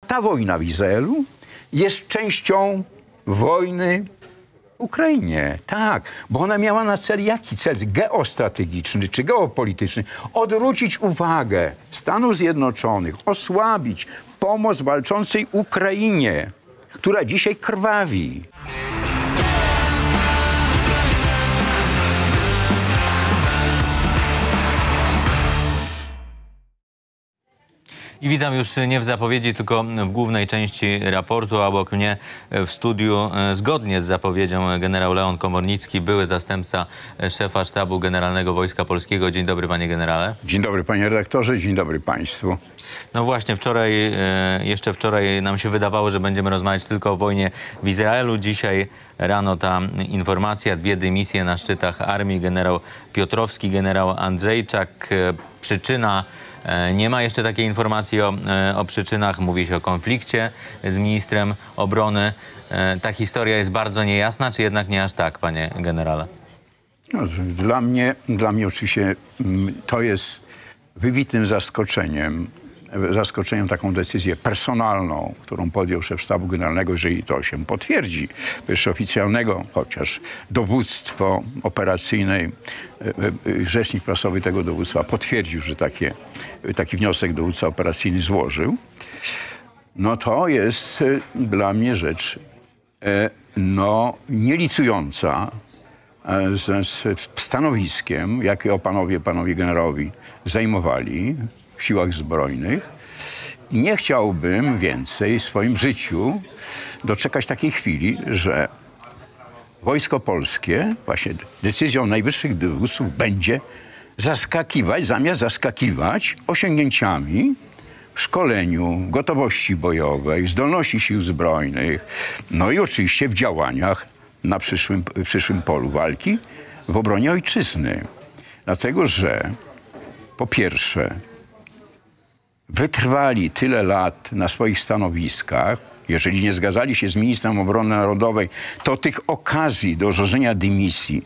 ta wojna w Izraelu jest częścią wojny w Ukrainie. Tak, bo ona miała na celu jaki cel? Geostrategiczny czy geopolityczny? Odwrócić uwagę Stanów Zjednoczonych, osłabić pomoc walczącej Ukrainie, która dzisiaj krwawi. I witam już nie w zapowiedzi, tylko w głównej części raportu. Obok mnie w studiu, zgodnie z zapowiedzią, generał Leon Komornicki, były zastępca szefa Sztabu Generalnego Wojska Polskiego. Dzień dobry, panie generale. Dzień dobry, panie redaktorze, dzień dobry państwu. No właśnie, jeszcze wczoraj nam się wydawało, że będziemy rozmawiać tylko o wojnie w Izraelu. Dzisiaj rano ta informacja, 2 dymisje na szczytach armii, generał Piotrowski, generał Andrzejczak. Przyczyna, nie ma jeszcze takiej informacji o przyczynach. Mówi się o konflikcie z ministrem obrony. Ta historia jest bardzo niejasna, czy jednak nie aż tak, panie generale? No, dla mnie oczywiście to jest wybitnym zaskoczeniem taką decyzję personalną, którą podjął szef Sztabu Generalnego, jeżeli to się potwierdzi, jeszcze oficjalnego, chociaż dowództwo operacyjne, rzecznik prasowy tego dowództwa potwierdził, że taki wniosek dowódca operacyjny złożył. No to jest dla mnie rzecz nielicująca z stanowiskiem, jakie panowie generałowie zajmowali w siłach zbrojnych. I nie chciałbym więcej w swoim życiu doczekać takiej chwili, że Wojsko Polskie właśnie decyzją najwyższych dowódców będzie zaskakiwać, zamiast zaskakiwać osiągnięciami w szkoleniu, gotowości bojowej, zdolności sił zbrojnych, no i oczywiście w działaniach na przyszłym polu walki w obronie ojczyzny. Dlatego, że po pierwsze wytrwali tyle lat na swoich stanowiskach. Jeżeli nie zgadzali się z ministrem obrony narodowej, to tych okazji do złożenia dymisji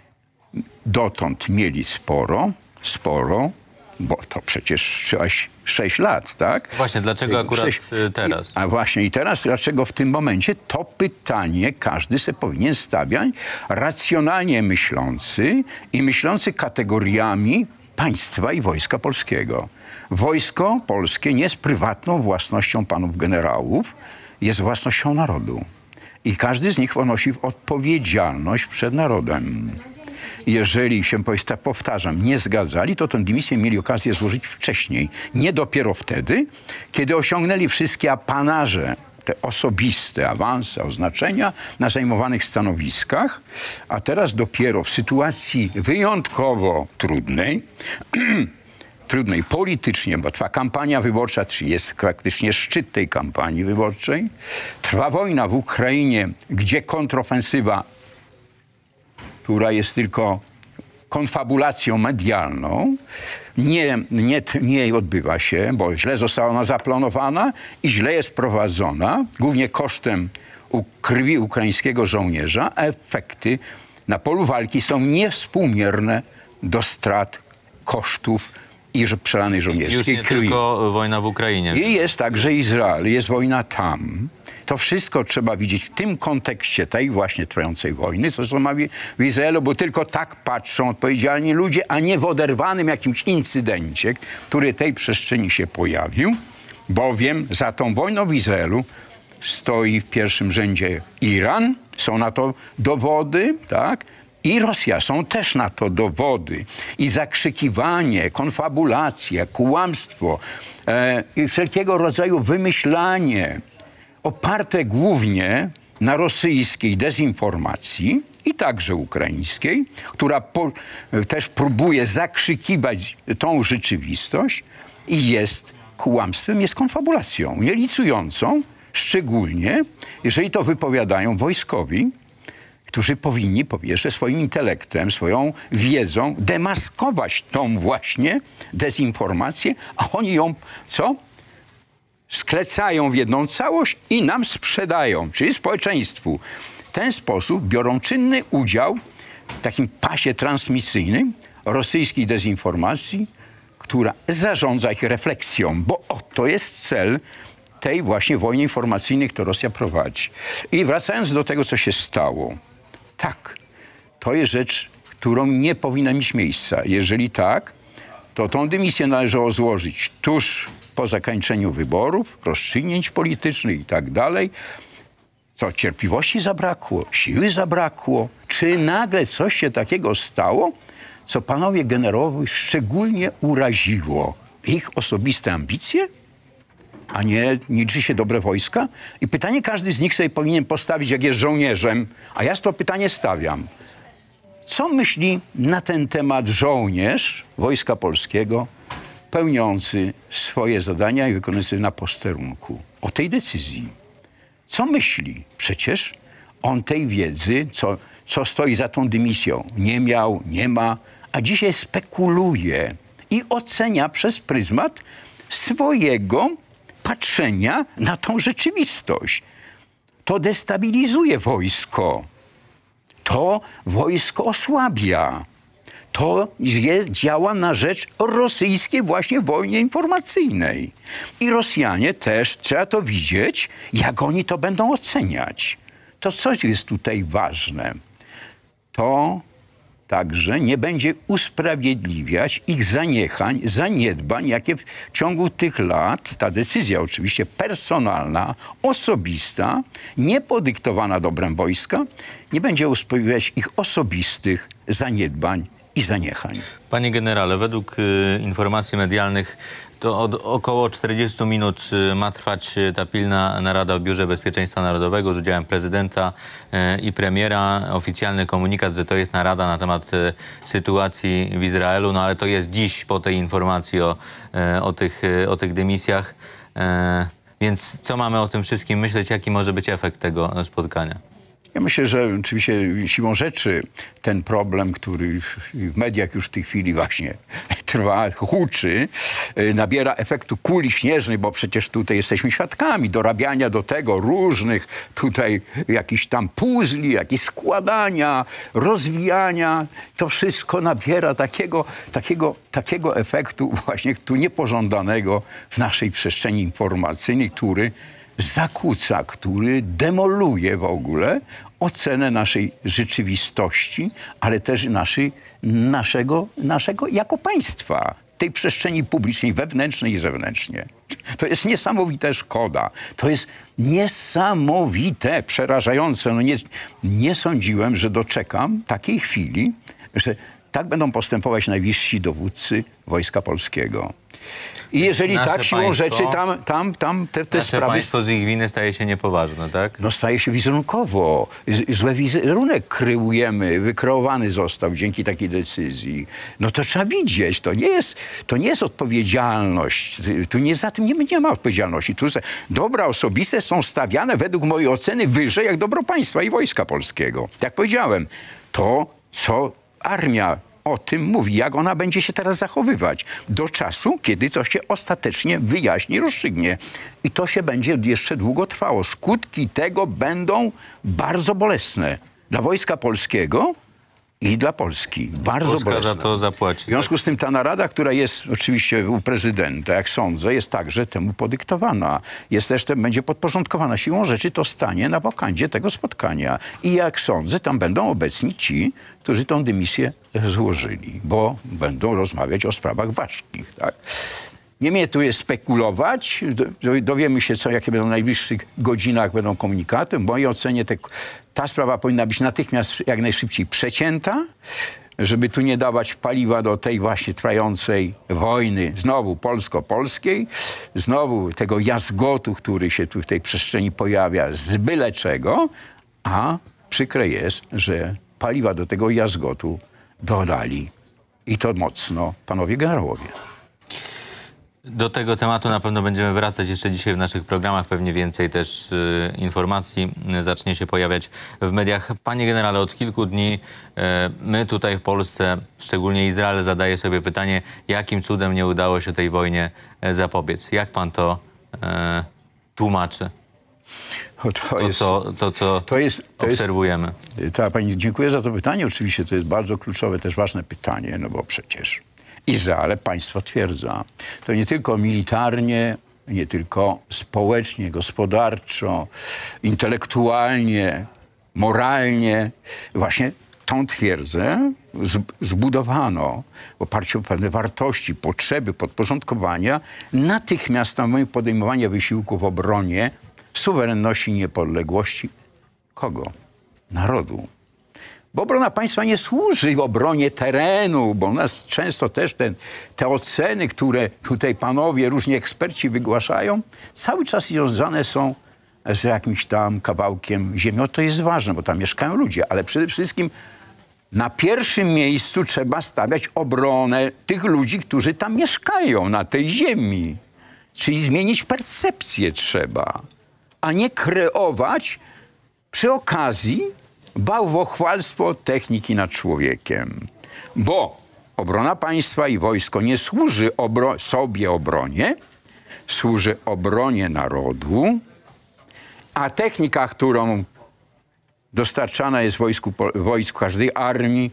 dotąd mieli sporo, bo to przecież 6 lat, tak? Właśnie, dlaczego akurat teraz? A właśnie i teraz, dlaczego w tym momencie? To pytanie każdy sobie powinien stawiać, racjonalnie myślący i myślący kategoriami państwa i Wojska Polskiego. Wojsko Polskie nie jest prywatną własnością panów generałów, jest własnością narodu. I każdy z nich ponosi odpowiedzialność przed narodem. Jeżeli się, powtarzam, nie zgadzali, to tę dymisję mieli okazję złożyć wcześniej. Nie dopiero wtedy, kiedy osiągnęli wszystkie apanaże, te osobiste awanse, oznaczenia na zajmowanych stanowiskach, a teraz dopiero w sytuacji wyjątkowo trudnej, trudnej politycznie, bo trwa kampania wyborcza, czy jest praktycznie szczyt tej kampanii wyborczej, trwa wojna w Ukrainie, gdzie kontrofensywa, która jest tylko konfabulacją medialną, nie odbywa się, bo źle została ona zaplanowana i źle jest prowadzona, głównie kosztem krwi ukraińskiego żołnierza, a efekty na polu walki są niewspółmierne do strat, kosztów i przelanej żołnierskiej krwi. Już nie tylko wojna w Ukrainie. I jest także Izrael, jest wojna tam. To wszystko trzeba widzieć w tym kontekście tej właśnie trwającej wojny, co ma w Izraelu, bo tylko tak patrzą odpowiedzialni ludzie, a nie w oderwanym jakimś incydencie, który tej przestrzeni się pojawił, bowiem za tą wojną w Izraelu stoi w pierwszym rzędzie Iran, są na to dowody, tak? I Rosja, są też na to dowody. I zakrzykiwanie, konfabulacja, kłamstwo i wszelkiego rodzaju wymyślanie oparte głównie na rosyjskiej dezinformacji i także ukraińskiej, która też próbuje zakrzykiwać tą rzeczywistość i jest kłamstwem, jest konfabulacją, nielicującą, szczególnie jeżeli to wypowiadają wojskowi, którzy powinni po pierwsze swoim intelektem, swoją wiedzą demaskować tą właśnie dezinformację, a oni ją co? Sklecają w jedną całość i nam sprzedają, czyli społeczeństwu. W ten sposób biorą czynny udział w takim pasie transmisyjnym rosyjskiej dezinformacji, która zarządza ich refleksją, bo oto jest cel tej właśnie wojnie informacyjnej, którą Rosja prowadzi. I wracając do tego, co się stało. Tak, to jest rzecz, którą nie powinna mieć miejsca. Jeżeli tak, to tą dymisję należało złożyć tuż po zakończeniu wyborów, rozstrzygnięć politycznych i tak dalej. Co, cierpliwości zabrakło? Siły zabrakło? Czy nagle coś się takiego stało, co panowie generałowie szczególnie uraziło? Ich osobiste ambicje? A nie liczy się dobre wojska? I pytanie każdy z nich sobie powinien postawić, jak jest żołnierzem. A ja to pytanie stawiam. Co myśli na ten temat żołnierz Wojska Polskiego pełniący swoje zadania i wykonujący na posterunku o tej decyzji? Co myśli? Przecież on tej wiedzy, co stoi za tą dymisją, nie miał, nie ma, a dzisiaj spekuluje i ocenia przez pryzmat swojego patrzenia na tą rzeczywistość. To destabilizuje wojsko. To wojsko osłabia. To działa na rzecz rosyjskiej właśnie wojny informacyjnej. I Rosjanie też, trzeba to widzieć, jak oni to będą oceniać. To coś jest tutaj ważne. To także nie będzie usprawiedliwiać ich zaniechań, zaniedbań, jakie w ciągu tych lat, ta decyzja oczywiście personalna, osobista, niepodyktowana dobrem wojska, nie będzie usprawiedliwiać ich osobistych zaniedbań i zaniechań. Panie generale, według informacji medialnych to od około 40 minut ma trwać ta pilna narada w Biurze Bezpieczeństwa Narodowego z udziałem prezydenta i premiera. Oficjalny komunikat, że to jest narada na temat sytuacji w Izraelu, no ale to jest dziś po tej informacji o tych dymisjach. Więc co mamy o tym wszystkim myśleć? Jaki może być efekt tego spotkania? Ja myślę, że oczywiście siłą rzeczy ten problem, który w mediach już w tej chwili właśnie trwa, huczy, nabiera efektu kuli śnieżnej, bo przecież tutaj jesteśmy świadkami dorabiania do tego różnych tutaj jakichś tam puzli, jakichś składania, rozwijania. To wszystko nabiera takiego efektu właśnie tu niepożądanego w naszej przestrzeni informacyjnej, który zakłóca, który demoluje w ogóle ocenę naszej rzeczywistości, ale też naszego jako państwa, tej przestrzeni publicznej, wewnętrznej i zewnętrznie. To jest niesamowita szkoda. To jest niesamowite, przerażające. No nie sądziłem, że doczekam takiej chwili, że tak będą postępować najwyżsi dowódcy Wojska Polskiego. I jeżeli tak, siłą rzeczy tam te sprawy... państwo z ich winy staje się niepoważne, tak? No staje się wizerunkowo. Zły wizerunek kreujemy, wykreowany został dzięki takiej decyzji. No to trzeba widzieć. To nie jest odpowiedzialność. Za tym nie ma odpowiedzialności. Tu dobra osobiste są stawiane według mojej oceny wyżej jak dobro państwa i Wojska Polskiego. Jak powiedziałem, to co armia o tym mówi, jak ona będzie się teraz zachowywać. Do czasu, kiedy to się ostatecznie wyjaśni, rozstrzygnie. I to się będzie jeszcze długo trwało. Skutki tego będą bardzo bolesne. Dla Wojska Polskiego i dla Polski. Bardzo Polska bolesne. za to zapłaci. W związku z tym ta narada, która jest oczywiście u prezydenta, jak sądzę, jest także temu podyktowana. Będzie podporządkowana. Siłą rzeczy to stanie na wokandzie tego spotkania. I jak sądzę, tam będą obecni ci, którzy tą dymisję złożyli, bo będą rozmawiać o sprawach ważkich. Tak? Nie mnie tu jest spekulować. Dowiemy się, jakie będą w najbliższych godzinach będą komunikaty. W mojej ocenie ta sprawa powinna być natychmiast jak najszybciej przecięta, żeby tu nie dawać paliwa do tej właśnie trwającej wojny, znowu polsko-polskiej, znowu tego jazgotu, który się tu w tej przestrzeni pojawia z byle czego, a przykre jest, że paliwa do tego jazgotu dodali i to mocno panowie generałowie. Do tego tematu na pewno będziemy wracać jeszcze dzisiaj w naszych programach. Pewnie więcej też informacji zacznie się pojawiać w mediach. Panie generale, od kilku dni my tutaj w Polsce, szczególnie Izrael, zadaje sobie pytanie, jakim cudem nie udało się tej wojnie zapobiec. Jak pan to tłumaczy? To obserwujemy. Pani, dziękuję za to pytanie. Oczywiście to jest bardzo kluczowe, też ważne pytanie, no bo przecież Izrael państwo twierdza. To nie tylko militarnie nie tylko społecznie, gospodarczo, intelektualnie, moralnie. Właśnie tą twierdzę zbudowano w oparciu o pewne wartości, potrzeby, podporządkowania, natychmiastowego podejmowania wysiłku w obronie suwerenności i niepodległości. Kogo? Narodu. Bo obrona państwa nie służy obronie terenu, bo u nas często też te oceny, które tutaj panowie, różni eksperci wygłaszają, cały czas związane są z jakimś tam kawałkiem ziemi. To jest ważne, bo tam mieszkają ludzie, ale przede wszystkim na pierwszym miejscu trzeba stawiać obronę tych ludzi, którzy tam mieszkają, na tej ziemi. Czyli zmienić percepcję trzeba, a nie kreować przy okazji bałwochwalstwo techniki nad człowiekiem. Bo obrona państwa i wojsko nie służy sobie obronie, służy obronie narodu, a technika, którą dostarczana jest wojsku każdej armii,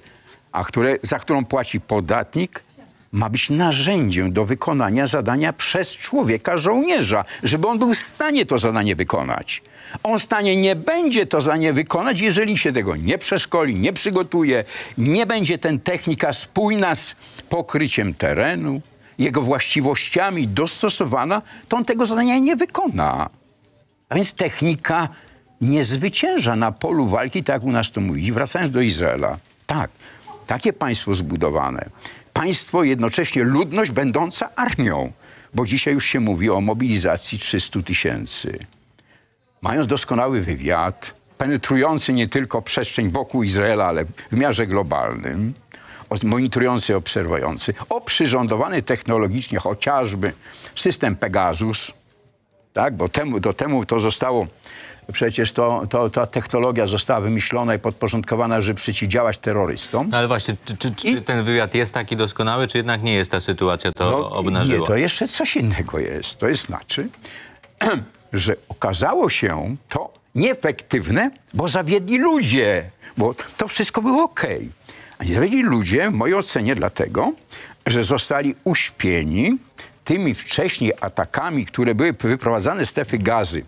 za którą płaci podatnik, ma być narzędziem do wykonania zadania przez człowieka żołnierza, żeby on był w stanie to zadanie wykonać. On w stanie nie będzie to zadanie wykonać, jeżeli się tego nie przeszkoli, nie przygotuje, nie będzie ten technika spójna z pokryciem terenu, jego właściwościami dostosowana, to on tego zadania nie wykona. A więc technika nie zwycięża na polu walki, tak jak u nas to mówi. Wracając do Izraela. Tak, takie państwo zbudowane. Państwo jednocześnie ludność będąca armią, bo dzisiaj już się mówi o mobilizacji 300 000. Mając doskonały wywiad, penetrujący nie tylko przestrzeń wokół Izraela, ale w wymiarze globalnym, monitorujący, obserwujący, oprzyrządowany technologicznie chociażby system Pegasus, tak, bo do temu to zostało, przecież ta technologia została wymyślona i podporządkowana, żeby przeciwdziałać terrorystom. No ale właśnie, czy ten wywiad jest taki doskonały, czy jednak nie jest ta sytuacja, to obnażyła? Nie, to jeszcze coś innego jest. To jest znaczy, że okazało się to nieefektywne, bo zawiedli ludzie, bo to wszystko było okej. A zawiedli ludzie, w mojej ocenie, dlatego, że zostali uśpieni tymi wcześniej atakami, które były wyprowadzane z strefy Gazy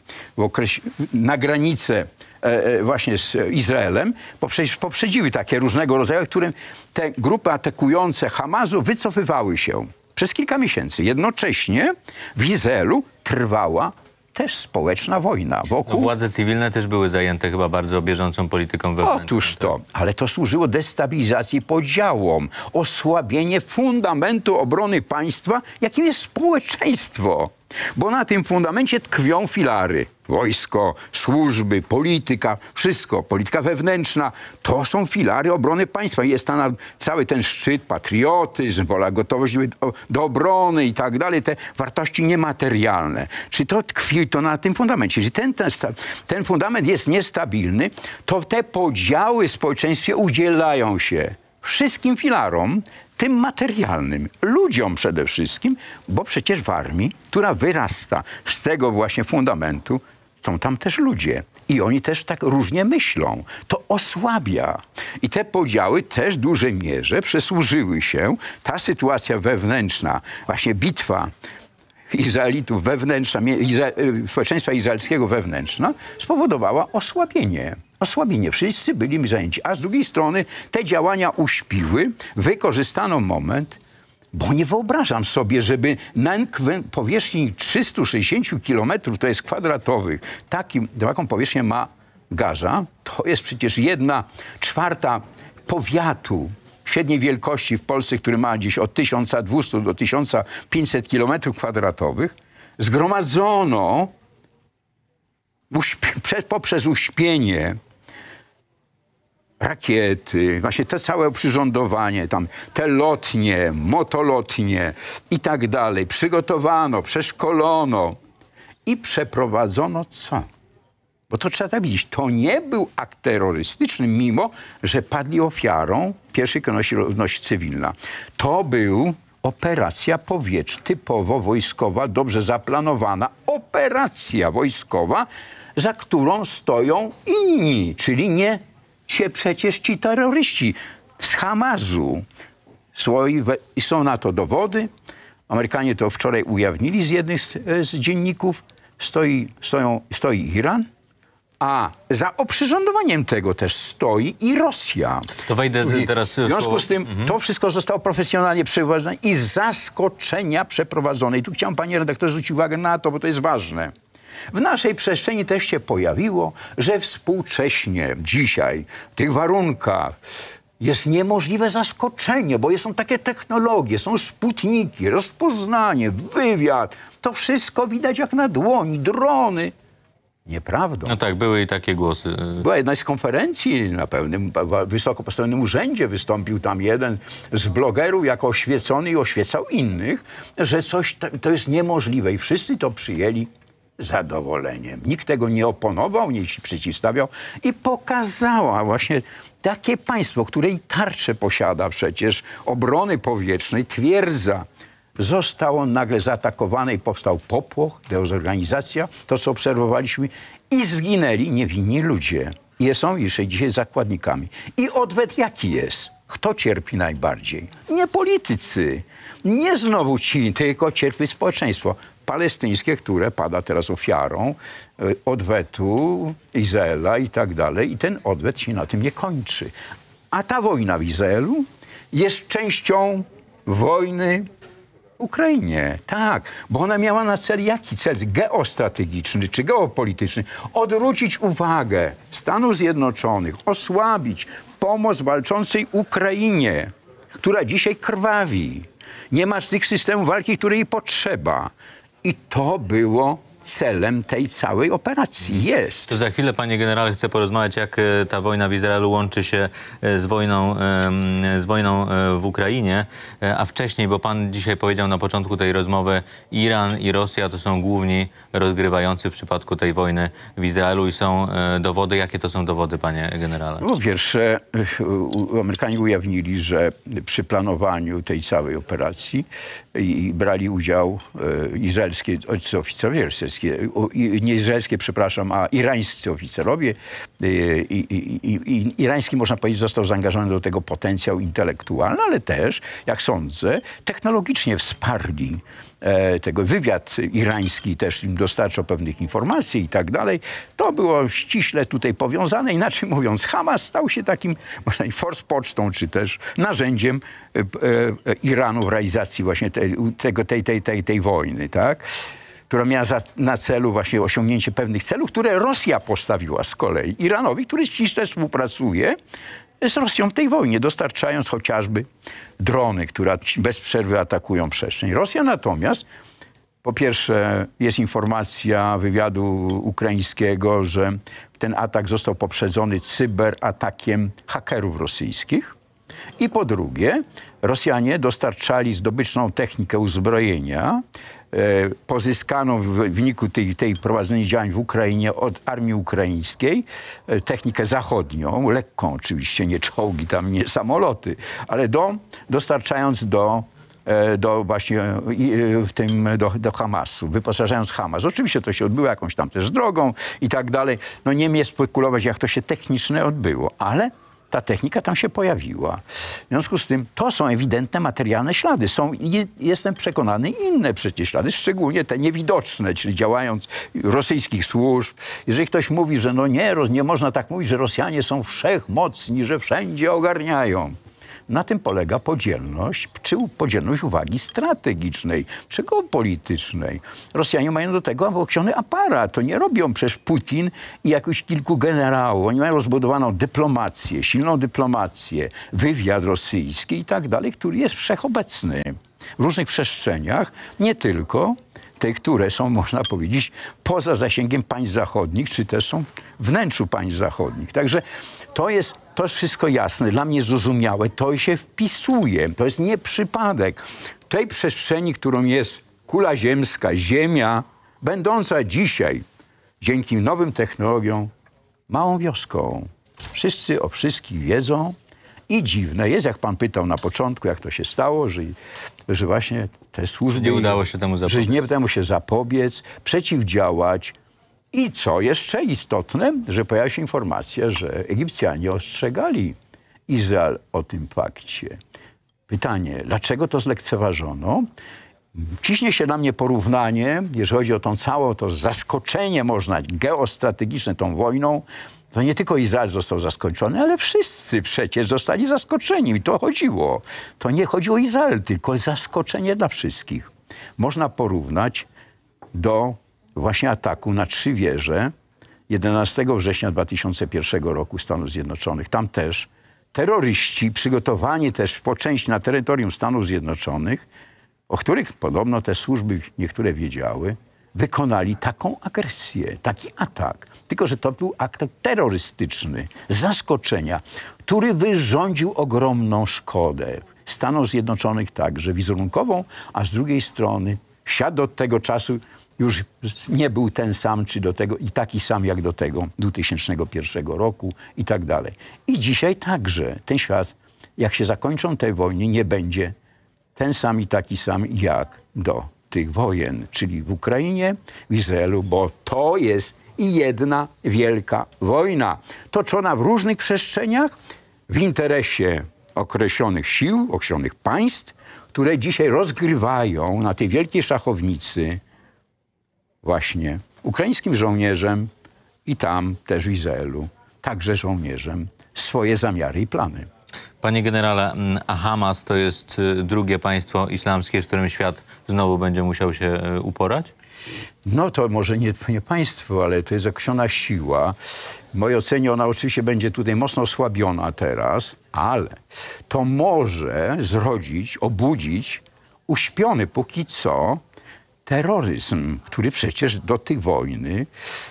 na granicę właśnie z Izraelem, poprzedziły takie różnego rodzaju, którym te grupy atakujące Hamasu wycofywały się przez kilka miesięcy. Jednocześnie w Izraelu trwała też społeczna wojna wokół... No, władze cywilne też były zajęte chyba bardzo bieżącą polityką wewnętrzną. Otóż to, ale to służyło destabilizacji, podziałom, osłabienie fundamentu obrony państwa, jakim jest społeczeństwo. Bo na tym fundamencie tkwią filary. Wojsko, służby, polityka, wszystko. Polityka wewnętrzna. To są filary obrony państwa. Jest tam cały ten szczyt, patriotyzm, wola, gotowość do obrony i tak dalej. Te wartości niematerialne. Czy to tkwi to na tym fundamencie? Jeżeli ten fundament jest niestabilny, to te podziały w społeczeństwie udzielają się wszystkim filarom, tym materialnym, ludziom przede wszystkim, bo przecież w armii, która wyrasta z tego właśnie fundamentu, są tam też ludzie. I oni też tak różnie myślą. To osłabia. I te podziały też w dużej mierze przysłużyły się, ta sytuacja wewnętrzna, właśnie bitwa Izraelitów wewnętrzna, społeczeństwa izraelskiego wewnętrzna, spowodowała osłabienie. Wszyscy byli zajęci. A z drugiej strony te działania uśpiły, wykorzystano moment, bo nie wyobrażam sobie, żeby na powierzchni 360 kilometrów, to jest kwadratowych, taką powierzchnię ma Gaza. To jest przecież 1/4 powiatu średniej wielkości w Polsce, który ma gdzieś od 1200 do 1500 kilometrów kwadratowych. Zgromadzono poprzez uśpienie rakiety, właśnie to całe oprzyrządowanie, tam te lotnie, motolotnie i tak dalej. Przygotowano, przeszkolono i przeprowadzono co? Bo to trzeba tak widzieć. To nie był akt terrorystyczny, mimo że padli ofiarą pierwszej kolejności ludność cywilna. To był operacja typowo wojskowa, dobrze zaplanowana operacja wojskowa, za którą stoją inni, czyli nie przecież ci terroryści z Hamasu. I są na to dowody. Amerykanie to wczoraj ujawnili z jednych z dzienników. Stoi Iran, a za oprzyrządowaniem tego też stoi i Rosja. To wejdę teraz w związku z tym to wszystko zostało profesjonalnie przeprowadzone i z zaskoczenia przeprowadzone. I tu chciałem, panie redaktorze, zwrócić uwagę na to, bo to jest ważne. W naszej przestrzeni też się pojawiło, że współcześnie, dzisiaj, w tych warunkach jest niemożliwe zaskoczenie, bo są takie technologie, są sputniki, rozpoznanie, wywiad. To wszystko widać jak na dłoni, drony. Nieprawdą. No tak, były i takie głosy. Była jedna z konferencji na pewnym wysoko postawionym urzędzie. Wystąpił tam jeden z blogerów jako oświecony i oświecał innych, że coś to jest niemożliwe i wszyscy to przyjęli zadowoleniem. Nikt tego nie oponował, nie się przeciwstawiał i pokazała właśnie takie państwo, które i tarczę posiada przecież, obrony powietrznej, twierdza, zostało nagle zaatakowane i powstał popłoch, dezorganizacja, to co obserwowaliśmy i zginęli niewinni ludzie. I są jeszcze dzisiaj zakładnikami. I odwet jaki jest? Kto cierpi najbardziej? Nie politycy, nie znowu ci, tylko cierpi społeczeństwo palestyńskie, które pada teraz ofiarą odwetu Izraela i tak dalej. I ten odwet się na tym nie kończy. A ta wojna w Izraelu jest częścią wojny w Ukrainie. Tak, bo ona miała na celu jaki cel? Geostrategiczny czy geopolityczny? Odwrócić uwagę Stanów Zjednoczonych, osłabić pomoc walczącej Ukrainie, która dzisiaj krwawi. Nie ma tych systemów walki, której jej potrzeba. I to było celem tej całej operacji. Jest. To za chwilę, panie generale, chcę porozmawiać, jak ta wojna w Izraelu łączy się z wojną w Ukrainie. A wcześniej, bo pan dzisiaj powiedział na początku tej rozmowy, Iran i Rosja to są główni rozgrywający w przypadku tej wojny w Izraelu i są dowody. Jakie to są dowody, panie generale? Po pierwsze, Amerykanie ujawnili, że przy planowaniu tej całej operacji brali udział izraelskie oficerowie, nie izraelskie, przepraszam, a irańscy oficerowie. Irański, można powiedzieć, został zaangażowany do tego potencjał intelektualny, ale też, jak sądzę, technologicznie wsparli tego. Wywiad irański też im dostarczał pewnych informacji i tak dalej. To było ściśle tutaj powiązane. Inaczej mówiąc, Hamas stał się takim, można powiedzieć, force-pocztą, czy też narzędziem Iranu w realizacji właśnie tej wojny, tak? Która miała na celu właśnie osiągnięcie pewnych celów, które Rosja postawiła z kolei Iranowi, który ściśle współpracuje z Rosją w tej wojnie, dostarczając chociażby drony, które bez przerwy atakują przestrzeń. Rosja natomiast, po pierwsze, jest informacja wywiadu ukraińskiego, że ten atak został poprzedzony cyberatakiem hakerów rosyjskich. I po drugie, Rosjanie dostarczali zdobyczną technikę uzbrojenia, pozyskaną w wyniku tej prowadzonej działań w Ukrainie od armii ukraińskiej, technikę zachodnią, lekką oczywiście, nie czołgi, tam nie samoloty, ale dostarczając do Hamasu, wyposażając Hamas. Oczywiście to się odbyło jakąś tam też drogą i tak dalej. No nie mnie spekulować, jak to się technicznie odbyło, ale ta technika tam się pojawiła. W związku z tym to są ewidentne materialne ślady. Są, jestem przekonany, inne przecież ślady, szczególnie te niewidoczne, czyli działając rosyjskich służb. Jeżeli ktoś mówi, że no nie można tak mówić, że Rosjanie są wszechmocni, że wszędzie ogarniają. Na tym polega podzielność, czy podzielność uwagi strategicznej, czy geopolitycznej. Rosjanie mają do tego określony aparat. To nie robią przecież Putin i jakichś kilku generałów. Oni mają rozbudowaną dyplomację, silną dyplomację, wywiad rosyjski i tak dalej, który jest wszechobecny w różnych przestrzeniach, nie tylko te, które są, można powiedzieć, poza zasięgiem państw zachodnich, czy też są w wnętrzu państw zachodnich. Także to jest wszystko jasne, dla mnie zrozumiałe, to się wpisuje, to jest nie przypadek. Tej przestrzeni, którą jest kula ziemska, Ziemia, będąca dzisiaj, dzięki nowym technologiom, małą wioską. Wszyscy o wszystkich wiedzą i dziwne jest, jak pan pytał na początku, jak to się stało, że właśnie te służby... Nie udało się temu zapobiec. Że nie udało się zapobiec, przeciwdziałać. I co jeszcze istotne, że pojawia się informacja, że Egipcjanie ostrzegali Izrael o tym fakcie. Pytanie, dlaczego to zlekceważono? Ciśnie się na mnie porównanie, jeżeli chodzi o tą całą, to zaskoczenie można geostrategiczne tą wojną. To nie tylko Izrael został zaskoczony, ale wszyscy przecież zostali zaskoczeni. I to chodziło. To nie chodzi o Izrael, tylko zaskoczenie dla wszystkich. Można porównać do właśnie ataku na 3 wieże 11 września 2001 roku Stanów Zjednoczonych. Tam też terroryści, przygotowani też po części na terytorium Stanów Zjednoczonych, o których podobno te służby niektóre wiedziały, wykonali taką agresję, taki atak. Tylko że to był akt terrorystyczny, zaskoczenia, który wyrządził ogromną szkodę. Stanom Zjednoczonych także wizerunkową, a z drugiej strony świat od tego czasu już nie był ten sam, czy do tego i taki sam jak do tego 2001 roku i tak dalej. I dzisiaj także ten świat, jak się zakończą te wojny, nie będzie ten sam i taki sam jak do tych wojen, czyli w Ukrainie, w Izraelu, bo to jest jedna wielka wojna, toczona w różnych przestrzeniach, w interesie określonych sił, określonych państw, które dzisiaj rozgrywają na tej wielkiej szachownicy właśnie ukraińskim żołnierzem i tam też w Izraelu, także żołnierzem, swoje zamiary i plany. Panie generale, a Hamas to jest drugie państwo islamskie, z którym świat znowu będzie musiał się uporać? No to może nie państwo, ale to jest określona siła. W mojej ocenie ona oczywiście będzie tutaj mocno osłabiona teraz, ale to może zrodzić, obudzić uśpiony póki co terroryzm, który przecież do tej wojny,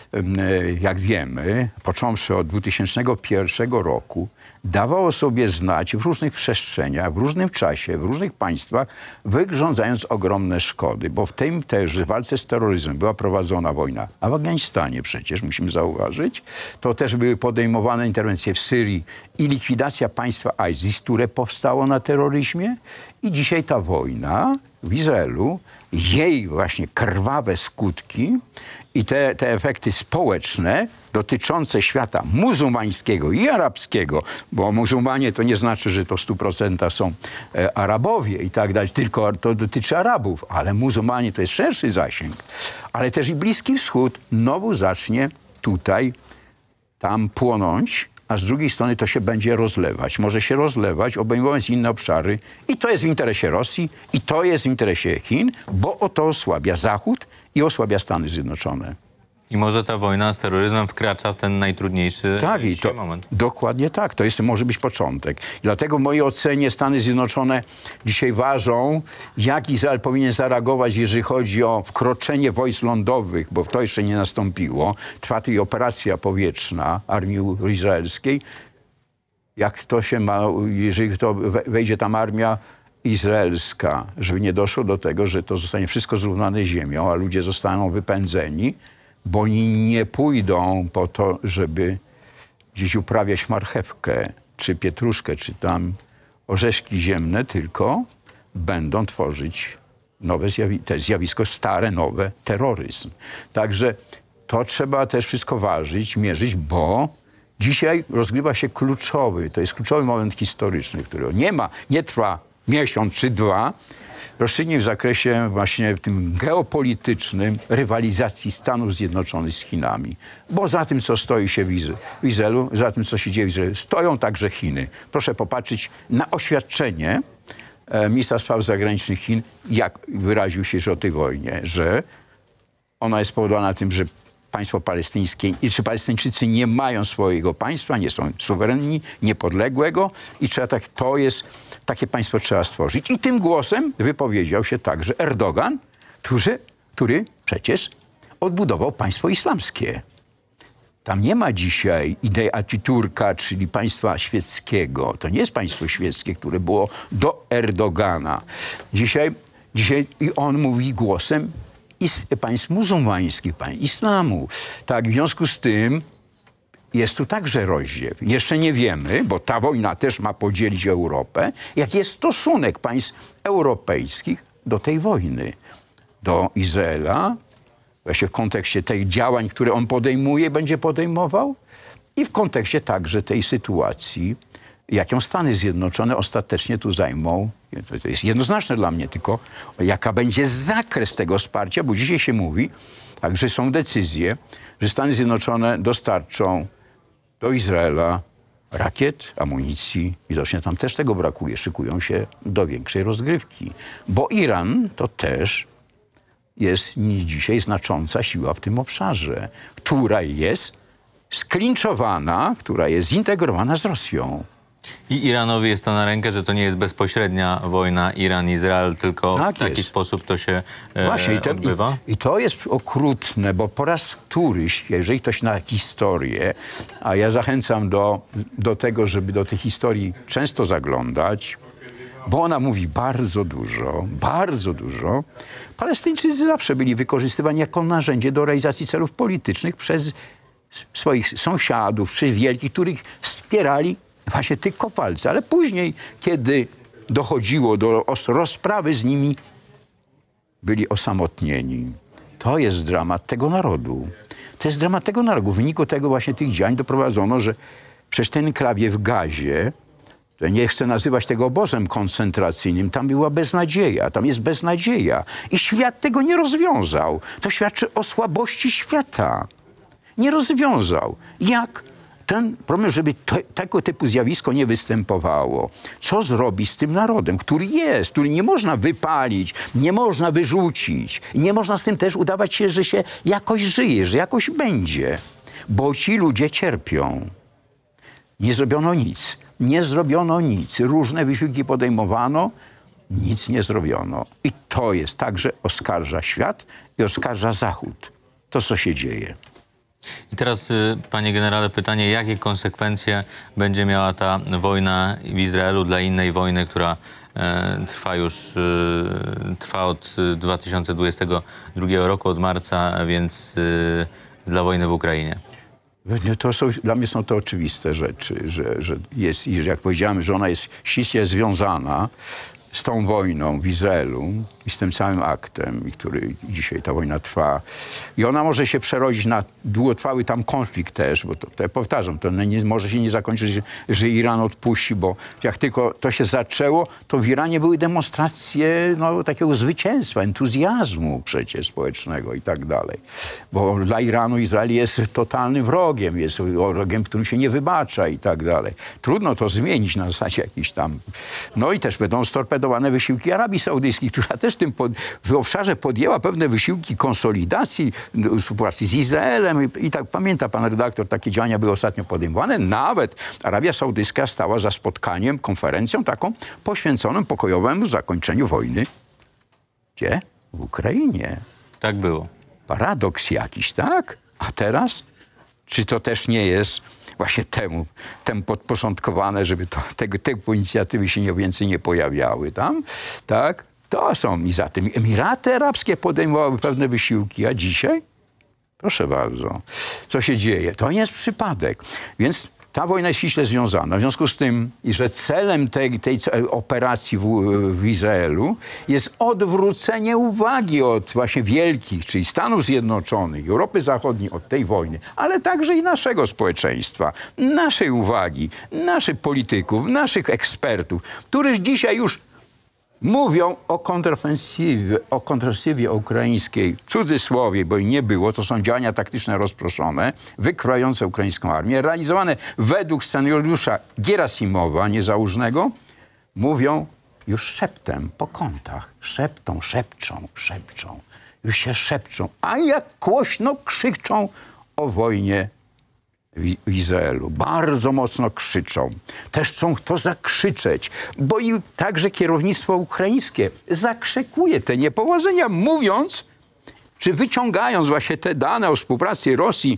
jak wiemy, począwszy od 2001 roku, dawał o sobie znać w różnych przestrzeniach, w różnym czasie, w różnych państwach, wyrządzając ogromne szkody. Bo w tej też walce z terroryzmem była prowadzona wojna, a w Afganistanie przecież, musimy zauważyć, to też były podejmowane interwencje w Syrii i likwidacja państwa ISIS, które powstało na terroryzmie. I dzisiaj ta wojna w Izraelu, jej właśnie krwawe skutki i te efekty społeczne dotyczące świata muzułmańskiego i arabskiego, bo muzułmanie to nie znaczy, że to w 100% są Arabowie i tak dalej, tylko to dotyczy Arabów, ale muzułmanie to jest szerszy zasięg. Ale też i Bliski Wschód znowu zacznie tutaj, tam płonąć, a z drugiej strony to się będzie rozlewać. Może się rozlewać, obejmując inne obszary. I to jest w interesie Rosji, i to jest w interesie Chin, bo oto osłabia Zachód i osłabia Stany Zjednoczone. I może ta wojna z terroryzmem wkracza w ten najtrudniejszy moment. Dokładnie tak. To może być początek. Dlatego w mojej ocenie Stany Zjednoczone dzisiaj ważą, jak Izrael powinien zareagować, jeżeli chodzi o wkroczenie wojsk lądowych, bo to jeszcze nie nastąpiło. Trwa tu operacja powietrzna armii izraelskiej. Jak to się ma, jeżeli to wejdzie tam armia izraelska, żeby nie doszło do tego, że to zostanie wszystko zrównane ziemią, a ludzie zostaną wypędzeni, bo oni nie pójdą po to, żeby gdzieś uprawiać marchewkę, czy pietruszkę, czy tam orzeszki ziemne, tylko będą tworzyć nowe zjawisko, stare, nowe, terroryzm. Także to trzeba też wszystko ważyć, mierzyć, bo dzisiaj rozgrywa się to jest kluczowy moment historyczny, którego nie trwa miesiąc czy 2, rozstrzygnie w zakresie właśnie tym geopolitycznym rywalizacji Stanów Zjednoczonych z Chinami. Bo za tym, co stoi się w Izraelu, za tym, co się dzieje w Izraelu, stoją także Chiny. Proszę popatrzeć na oświadczenie ministra spraw zagranicznych Chin, jak wyraził się o tej wojnie, że ona jest spowodowana tym, że państwo palestyńskie, czy Palestyńczycy nie mają swojego państwa, nie są suwerenni, niepodległego i takie państwo trzeba stworzyć. I tym głosem wypowiedział się także Erdogan, który przecież odbudował państwo islamskie. Tam nie ma dzisiaj idei Atatürka, czyli państwa świeckiego. To nie jest państwo świeckie, które było do Erdogana. Dzisiaj i on mówi głosem państw muzułmańskich, państw islamu. Tak, w związku z tym jest tu także rozdziew. Jeszcze nie wiemy, bo ta wojna też ma podzielić Europę, jaki jest stosunek państw europejskich do tej wojny. Do Izraela, właśnie w kontekście tych działań, które on podejmuje, będzie podejmował i w kontekście także tej sytuacji jaką Stany Zjednoczone ostatecznie tu zajmą. To jest jednoznaczne dla mnie, tylko jaka będzie zakres tego wsparcia, bo dzisiaj się mówi, także są decyzje, że Stany Zjednoczone dostarczą do Izraela rakiet, amunicji. Widocznie tam też tego brakuje. Szykują się do większej rozgrywki. Bo Iran to też jest dzisiaj znacząca siła w tym obszarze, która jest sklinczowana, która jest zintegrowana z Rosją. I Iranowi jest to na rękę, że to nie jest bezpośrednia wojna Iran-Izrael, tylko Tak w taki jest. sposób to się Właśnie, odbywa? I to jest okrutne, bo po raz któryś, jeżeli ktoś zna historię, a ja zachęcam do tego, żeby do tej historii często zaglądać, bo ona mówi bardzo dużo, bardzo dużo. Palestyńczycy zawsze byli wykorzystywani jako narzędzie do realizacji celów politycznych przez swoich sąsiadów, czy wielkich, których wspierali właśnie tych kopalcy. Ale później, kiedy dochodziło do rozprawy z nimi, byli osamotnieni. To jest dramat tego narodu. To jest dramat tego narodu. W wyniku tego właśnie tych działań doprowadzono, że przecież ten enklawie w Gazie, to nie chcę nazywać tego obozem koncentracyjnym, tam była beznadzieja, tam jest beznadzieja. I świat tego nie rozwiązał. To świadczy o słabości świata. Nie rozwiązał. Jak ten problem, żeby tego typu zjawisko nie występowało? Co zrobić z tym narodem, który jest, który nie można wypalić, nie można wyrzucić. I nie można z tym też udawać się, że się jakoś żyje, że jakoś będzie. Bo ci ludzie cierpią. Nie zrobiono nic. Nie zrobiono nic. Różne wysiłki podejmowano, nic nie zrobiono. I to jest także oskarża świat i oskarża Zachód. To, co się dzieje. I teraz, panie generale, pytanie, jakie konsekwencje będzie miała ta wojna w Izraelu dla innej wojny, która trwa od 2022 roku, od marca, więc dla wojny w Ukrainie? Dla mnie są to oczywiste rzeczy, że jest, i że jak powiedziałem, że ona jest ściśle związana z tą wojną w Izraelu i z tym całym aktem, który dzisiaj ta wojna trwa. I ona może się przerodzić na długotrwały tam konflikt też, bo to powtarzam, to może się nie zakończyć, że Iran odpuści, bo jak tylko to się zaczęło, to w Iranie były demonstracje takiego zwycięstwa, entuzjazmu przecież społecznego i tak dalej. Bo dla Iranu Izrael jest totalnym wrogiem, jest wrogiem, który się nie wybacza i tak dalej. Trudno to zmienić na zasadzie jakiś tam. No i też będą storpedowane wysiłki Arabii Saudyjskiej, która też w obszarze podjęła pewne wysiłki konsolidacji współpracy z Izraelem i tak pamięta pan redaktor, takie działania były ostatnio podejmowane. Nawet Arabia Saudyjska stała za spotkaniem, konferencją taką poświęconą pokojowemu zakończeniu wojny. Gdzie? W Ukrainie. Tak było. Paradoks jakiś, tak? A teraz? Czy to też nie jest właśnie temu podporządkowane, żeby tego inicjatywy się więcej nie pojawiały tam? Tak? To są i za tym Emiraty Arabskie podejmowały pewne wysiłki, a dzisiaj? Proszę bardzo. Co się dzieje? To nie jest przypadek. Więc ta wojna jest ściśle związana. W związku z tym, że celem tej operacji w Izraelu jest odwrócenie uwagi od właśnie wielkich, czyli Stanów Zjednoczonych, Europy Zachodniej od tej wojny, ale także i naszego społeczeństwa, naszej uwagi, naszych polityków, naszych ekspertów, którzy dzisiaj już mówią o kontrofensywie ukraińskiej, w cudzysłowie, bo i nie było, to są działania taktyczne rozproszone, wykrojające ukraińską armię, realizowane według scenariusza Gierasimowa, niezałóżnego, mówią już szeptem, po kątach. Szepczą. Już się szepczą, a jak głośno krzyczą o wojnie w Izraelu. Bardzo mocno krzyczą. Też chcą to zakrzyczeć, bo i także kierownictwo ukraińskie zakrzykuje te niepowodzenia, mówiąc, czy wyciągając właśnie te dane o współpracy Rosji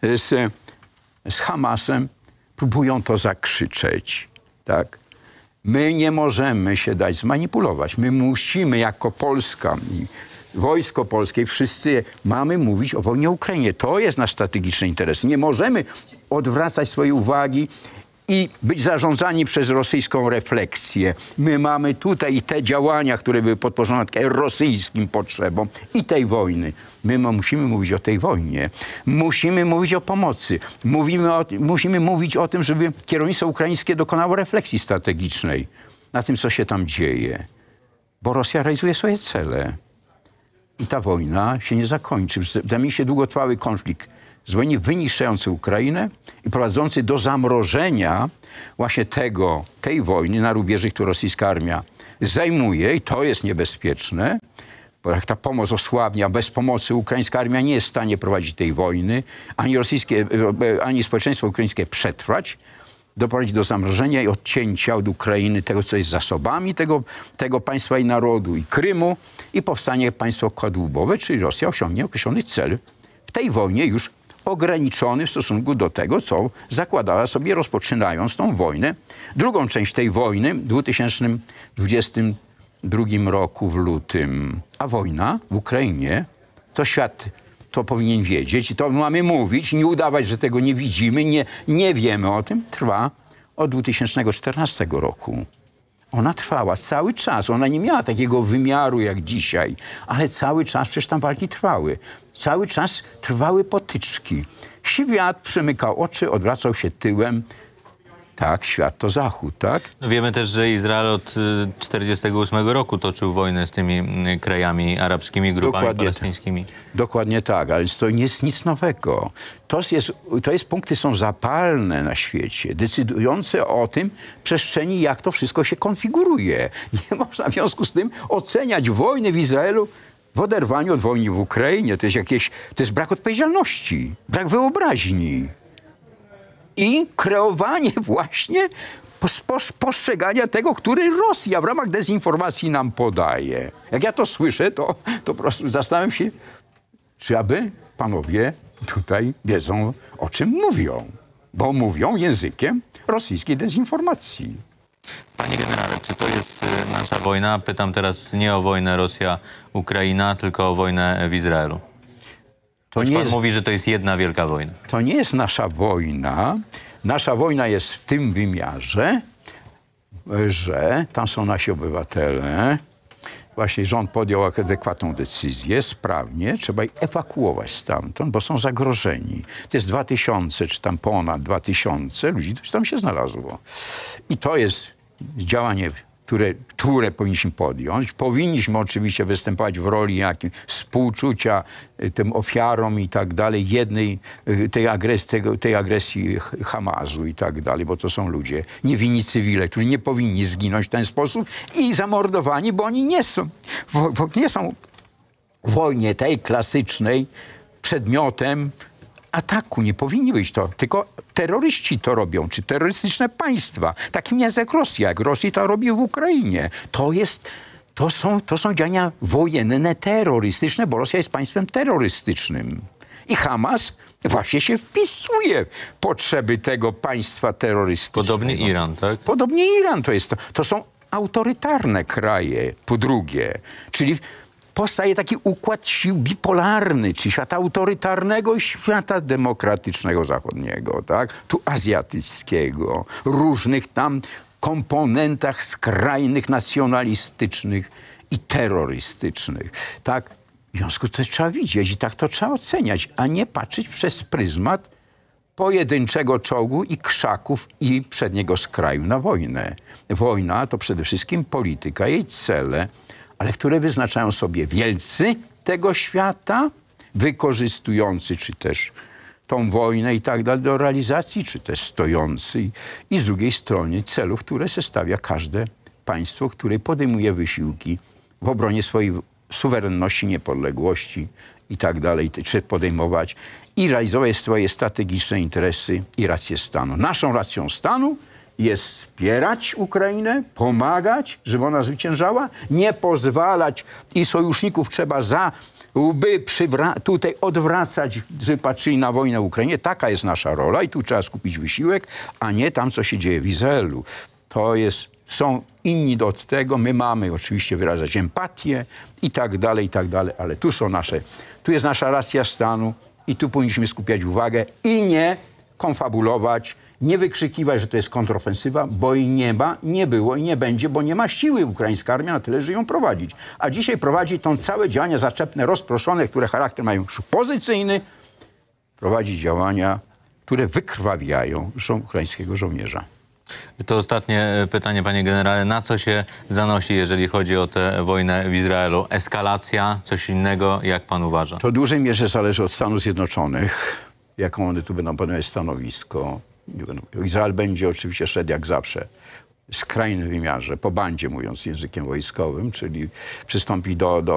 z Hamasem, próbują to zakrzyczeć. Tak? My nie możemy się dać zmanipulować. My musimy jako Polska i wojsko polskie, wszyscy mamy mówić o wojnie w Ukrainie. To jest nasz strategiczny interes. Nie możemy odwracać swojej uwagi i być zarządzani przez rosyjską refleksję. My mamy tutaj te działania, które były podporządkowane rosyjskim potrzebom i tej wojny. My musimy mówić o tej wojnie. Musimy mówić o pomocy. Musimy mówić o tym, żeby kierownictwo ukraińskie dokonało refleksji strategicznej na tym, co się tam dzieje. Bo Rosja realizuje swoje cele. I ta wojna się nie zakończy. Zamieni się długotrwały konflikt zbrojny wyniszczający Ukrainę i prowadzący do zamrożenia właśnie tej wojny na rubieży, którą rosyjska armia zajmuje, i to jest niebezpieczne, bo jak ta pomoc osłabnie, a bez pomocy ukraińska armia nie jest w stanie prowadzić tej wojny, ani społeczeństwo ukraińskie przetrwać, doprowadzić do zamrożenia i odcięcia od Ukrainy tego, co jest zasobami tego państwa i narodu, i Krymu, i powstanie państwo kadłubowe, czyli Rosja osiągnie określony cel w tej wojnie już ograniczony w stosunku do tego, co zakładała sobie, rozpoczynając tą wojnę. Drugą część tej wojny w 2022 roku w lutym. A wojna w Ukrainie, to świat to powinien wiedzieć i to mamy mówić, nie udawać, że tego nie widzimy, nie wiemy o tym, trwa od 2014 roku. Ona trwała cały czas. Ona nie miała takiego wymiaru jak dzisiaj, ale cały czas przecież tam walki trwały. Cały czas trwały potyczki. Świat przymykał oczy, odwracał się tyłem. Tak, świat to Zachód, tak? No wiemy też, że Izrael od 1948 roku toczył wojnę z tymi krajami arabskimi, grupami palestyńskimi. Dokładnie tak, ale to nie jest nic nowego. Punkty są zapalne na świecie, decydujące o tym przestrzeni, jak to wszystko się konfiguruje. Nie można w związku z tym oceniać wojny w Izraelu w oderwaniu od wojny w Ukrainie. To jest brak odpowiedzialności, brak wyobraźni. I kreowanie właśnie postrzegania tego, który Rosja w ramach dezinformacji nam podaje. Jak ja to słyszę, to po prostu zastanawiam się, czy aby panowie tutaj wiedzą, o czym mówią. Bo mówią językiem rosyjskiej dezinformacji. Panie generale, czy to jest nasza wojna? Pytam teraz nie o wojnę Rosja-Ukraina, tylko o wojnę w Izraelu. Pan mówi, że to jest jedna wielka wojna. To nie jest nasza wojna. Nasza wojna jest w tym wymiarze, że tam są nasi obywatele. Właśnie rząd podjął adekwatną decyzję, sprawnie. Trzeba ich ewakuować stamtąd, bo są zagrożeni. To jest 2000, czy tam ponad 2000 ludzi, to tam się znalazło. I to jest działanie, które powinniśmy podjąć. Powinniśmy oczywiście występować w roli współczucia tym ofiarom i tak dalej, tej agresji Hamasu i tak dalej, bo to są ludzie, niewinni cywile, którzy nie powinni zginąć w ten sposób i zamordowani, bo oni nie są w wojnie tej klasycznej przedmiotem ataku. Nie powinni być to, tylko terroryści to robią, czy terrorystyczne państwa. Takim jest jak Rosja. Jak Rosja to robi w Ukrainie. To są działania wojenne, terrorystyczne, bo Rosja jest państwem terrorystycznym. I Hamas właśnie się wpisuje w potrzeby tego państwa terrorystycznego. Podobnie Iran, tak? Podobnie Iran to są autorytarne kraje, po drugie. Czyli powstaje taki układ sił bipolarny, czyli świata autorytarnego i świata demokratycznego zachodniego, tak? Tu azjatyckiego, różnych tam komponentach skrajnych, nacjonalistycznych i terrorystycznych, tak? W związku z tym trzeba widzieć i tak to trzeba oceniać, a nie patrzeć przez pryzmat pojedynczego czołgu i krzaków i przedniego skraju na wojnę. Wojna to przede wszystkim polityka, jej cele, ale które wyznaczają sobie wielcy tego świata, wykorzystujący czy też tą wojnę i tak dalej do realizacji, czy też stojący i z drugiej strony celów, które se stawia każde państwo, które podejmuje wysiłki w obronie swojej suwerenności, niepodległości i tak dalej, czy podejmować i realizować swoje strategiczne interesy i racje stanu. Naszą racją stanu jest wspierać Ukrainę, pomagać, żeby ona zwyciężała, nie pozwalać i sojuszników trzeba za łby tutaj odwracać, żeby patrzyli na wojnę w Ukrainie. Taka jest nasza rola i tu trzeba skupić wysiłek, a nie tam, co się dzieje w Izraelu. Są inni od tego, my mamy oczywiście wyrażać empatię i tak dalej, ale tu jest nasza racja stanu i tu powinniśmy skupiać uwagę i nie konfabulować, nie wykrzykiwać, że to jest kontrofensywa, bo jej nie ma, nie było i nie będzie, bo nie ma siły ukraińska armia na tyle, że ją prowadzić. A dzisiaj prowadzi tą całe działania zaczepne, rozproszone, które charakter mają pozycyjny, prowadzi działania, które wykrwawiają ukraińskiego żołnierza. To ostatnie pytanie, panie generale. Na co się zanosi, jeżeli chodzi o tę wojnę w Izraelu? Eskalacja, coś innego? Jak pan uważa? To w dużej mierze zależy od Stanów Zjednoczonych, jaką one tu będą podejmować stanowisko. Izrael będzie oczywiście szedł jak zawsze w skrajnym wymiarze, po bandzie, mówiąc językiem wojskowym, czyli przystąpi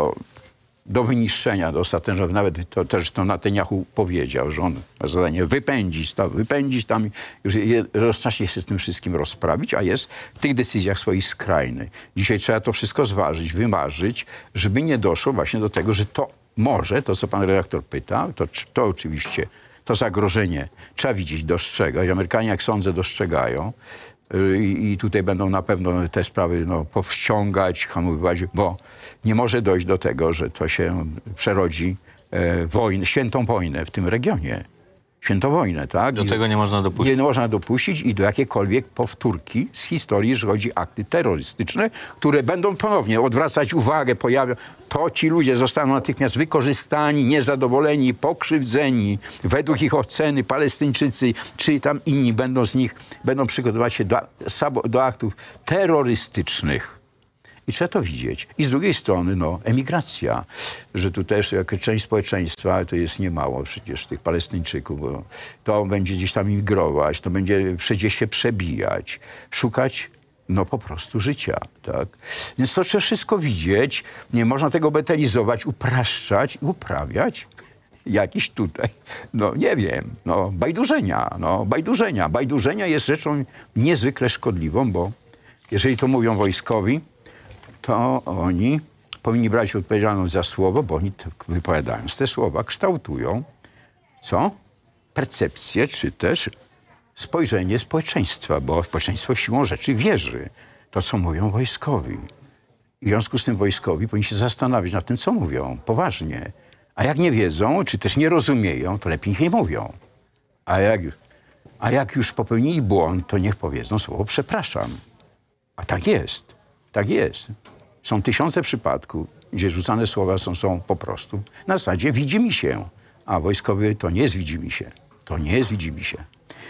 do wyniszczenia, do ostatecznego. Nawet to też to Netanyahu powiedział, że on ma zadanie wypędzić tam, już rozczaśnie się z tym wszystkim rozprawić, a jest w tych decyzjach swoich skrajny. Dzisiaj trzeba to wszystko zważyć, wymarzyć, żeby nie doszło właśnie do tego, że to może, to co pan redaktor pyta, to oczywiście to zagrożenie trzeba widzieć, dostrzegać. Amerykanie, jak sądzę, dostrzegają. I tutaj będą na pewno te sprawy powściągać, hamować, bo nie może dojść do tego, że to się przerodzi świętą wojnę w tym regionie. Świętą wojnę, tak? Do tego nie można dopuścić. Nie można dopuścić i do jakiejkolwiek powtórki z historii, jeżeli chodzi o akty terrorystyczne, które będą ponownie odwracać uwagę, to ci ludzie zostaną natychmiast wykorzystani, niezadowoleni, pokrzywdzeni. Według ich oceny Palestyńczycy czy tam inni będą przygotowywać się do aktów terrorystycznych. I trzeba to widzieć. I z drugiej strony, emigracja, że tu też jak część społeczeństwa, to jest niemało przecież tych Palestyńczyków, bo to będzie gdzieś tam imigrować, to będzie gdzieś się przebijać, szukać po prostu życia, tak? Więc to trzeba wszystko widzieć, nie można tego bagatelizować, upraszczać i uprawiać jakiś tutaj, nie wiem, bajdurzenia. Bajdurzenia jest rzeczą niezwykle szkodliwą, bo jeżeli to mówią wojskowi, to oni powinni brać odpowiedzialność za słowo, bo oni wypowiadając te słowa kształtują percepcję, czy też spojrzenie społeczeństwa, bo społeczeństwo siłą rzeczy wierzy to, co mówią wojskowi. I w związku z tym wojskowi powinni się zastanawiać nad tym, co mówią, poważnie. A jak nie wiedzą, czy też nie rozumieją, to lepiej nie mówią. A jak już popełnili błąd, to niech powiedzą słowo przepraszam. A tak jest. Tak jest. Są tysiące przypadków, gdzie rzucane słowa są po prostu na zasadzie widzimy się. A wojskowy to nie jest widzimy się. To nie jest widzimy się.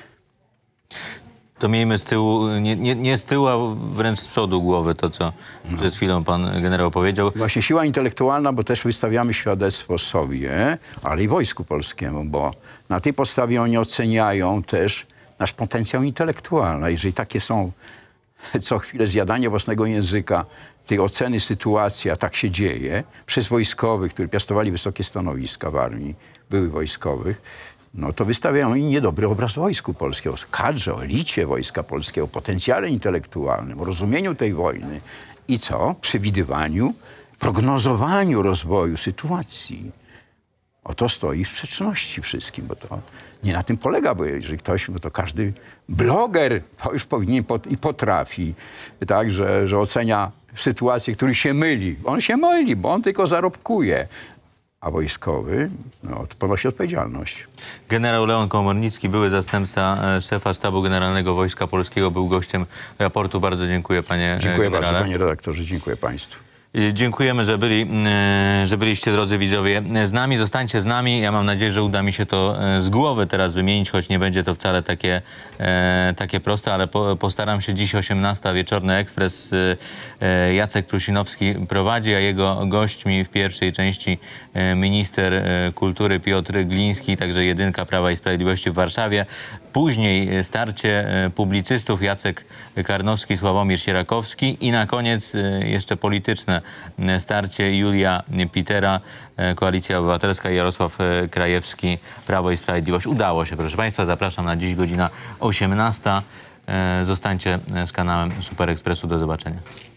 To miejmy z tyłu, nie z tyłu, a wręcz z przodu głowy to, co przed chwilą pan generał powiedział. Właśnie siła intelektualna, bo też wystawiamy świadectwo sobie, ale i Wojsku Polskiemu, bo na tej podstawie oni oceniają też nasz potencjał intelektualny. Jeżeli takie są co chwilę zjadanie własnego języka, tej oceny sytuacji, a tak się dzieje, przez wojskowych, którzy piastowali wysokie stanowiska w armii, były wojskowych, to wystawiają im niedobry obraz Wojsku Polskiego, o kadrze, o elicie Wojska Polskiego, o potencjale intelektualnym, o rozumieniu tej wojny i przewidywaniu, prognozowaniu rozwoju sytuacji. To stoi w sprzeczności wszystkim, bo to nie na tym polega, bo jeżeli ktoś, to każdy bloger to już powinien i potrafi, tak, że ocenia sytuację, który się myli. On się myli, bo on tylko zarobkuje. A wojskowy ponosi odpowiedzialność. Generał Leon Komornicki, były zastępca szefa Sztabu Generalnego Wojska Polskiego, był gościem raportu. Bardzo dziękuję, panie generale. Dziękuję bardzo, panie redaktorze. Dziękuję państwu. Dziękujemy, że byliście, drodzy widzowie, z nami. Zostańcie z nami. Ja mam nadzieję, że uda mi się to z głowy teraz wymienić, choć nie będzie to wcale takie proste, ale postaram się. Dziś 18:00 Wieczorny Ekspres. Jacek Prusinowski prowadzi, a jego gośćmi w pierwszej części minister kultury Piotr Gliński, także jedynka Prawa i Sprawiedliwości w Warszawie. Później starcie publicystów Jacek Karnowski, Sławomir Sierakowski i na koniec jeszcze polityczne starcie Julia Pitera, Koalicja Obywatelska, Jarosław Krajewski, Prawo i Sprawiedliwość. Udało się, proszę państwa. Zapraszam na dziś, godzina 18:00. Zostańcie z kanałem Super Ekspresu. Do zobaczenia.